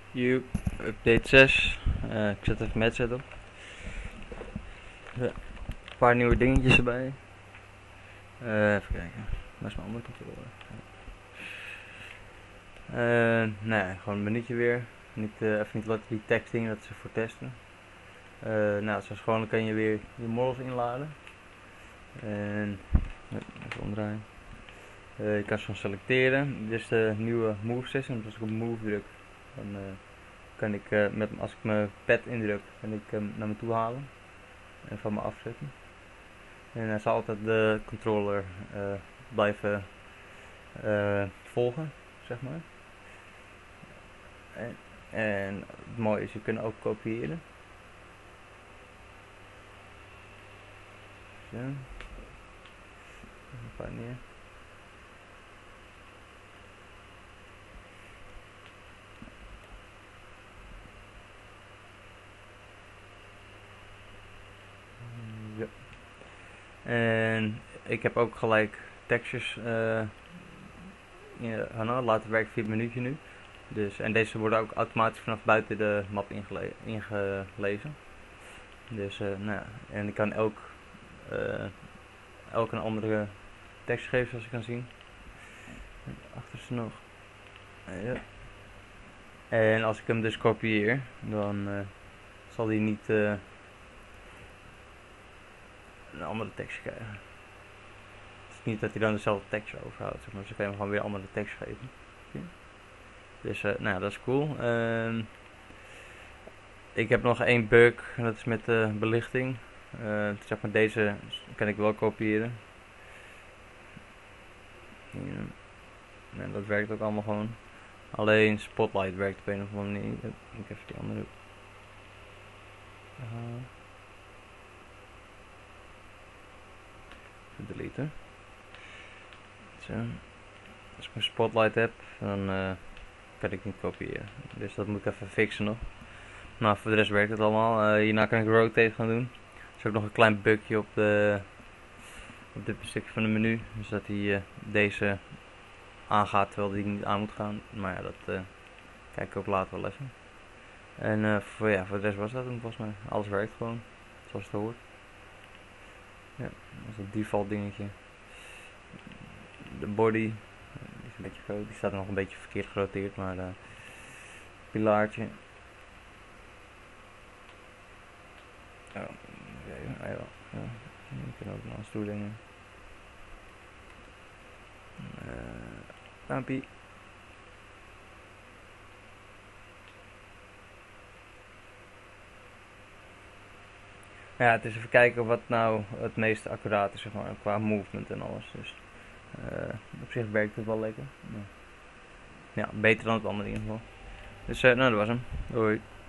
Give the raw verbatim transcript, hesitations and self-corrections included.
You, update zes. Uh, ik zet even met zet op. Ja, een paar nieuwe dingetjes erbij. Uh, even kijken. Waar is mijn andere controller? Uh, nee, gewoon een minuutje weer. Niet, uh, even niet laten die texting, dat is voor testen. Uh, nou, zoals gewoon dan kan je weer je models inladen. En even omdraaien. Uh, je kan ze gewoon selecteren. Dit is de nieuwe Move System. Dus als ik op Move druk, dan uh, kan ik uh, met, als ik mijn pad indruk, kan ik hem naar me toe halen en van me afzetten. En hij zal altijd de controller uh, blijven uh, volgen, zeg maar. En, en het mooie is, je kunt ook kopiëren. Zo. Een paar neer. Ja. En ik heb ook gelijk textures uh, ja, nou, laten werken via het minuutje nu. Dus, en deze worden ook automatisch vanaf buiten de map ingele ingelezen. Dus, uh, nou ja, en ik kan elk, uh, elk een andere tekst geven zoals je kan zien. Achterste nog. Uh, ja. En als ik hem dus kopieer, dan uh, zal hij niet uh, een andere tekst krijgen. Het is niet dat hij dan dezelfde tekst overhoudt, zeg maar. Dus ik kan hem gewoon weer andere tekst geven. Okay. Dus uh, nou, dat is cool. Uh, ik heb nog één bug, en dat is met de belichting. Uh, zeg maar deze kan ik wel kopiëren. Ja. En dat werkt ook allemaal gewoon. Alleen Spotlight werkt op een of andere manier. Ik moet even die andere. Uh, even deleten. Zo. Als ik mijn Spotlight heb, dan uh, kan ik niet kopiëren. Dus dat moet ik even fixen nog. Nou, voor de rest werkt het allemaal. Uh, hierna kan ik rotate gaan doen. Er is ook nog een klein bugje op, de, op dit stukje van het menu. Dus dat hij uh, deze aangaat terwijl die niet aan moet gaan. Maar ja, dat uh, kijk ik ook later wel even. En uh, voor, ja, voor de rest was dat hem volgens mij. Alles werkt gewoon, zoals het hoort. Ja, dat is het default dingetje. De body, die is een beetje groot. Die staat nog een beetje verkeerd geroteerd, maar uh, pilaartje. Oh, oké, okay, ja, ja. Je kunt ook nog eens toedingen. Uh, Paampie. Ja, het is even kijken wat nou het meest accuraat is, zeg maar, qua movement en alles. Dus uh, op zich werkt het wel lekker. Ja, beter dan het andere in ieder geval. Dus uh, nou, dat was hem. Doei.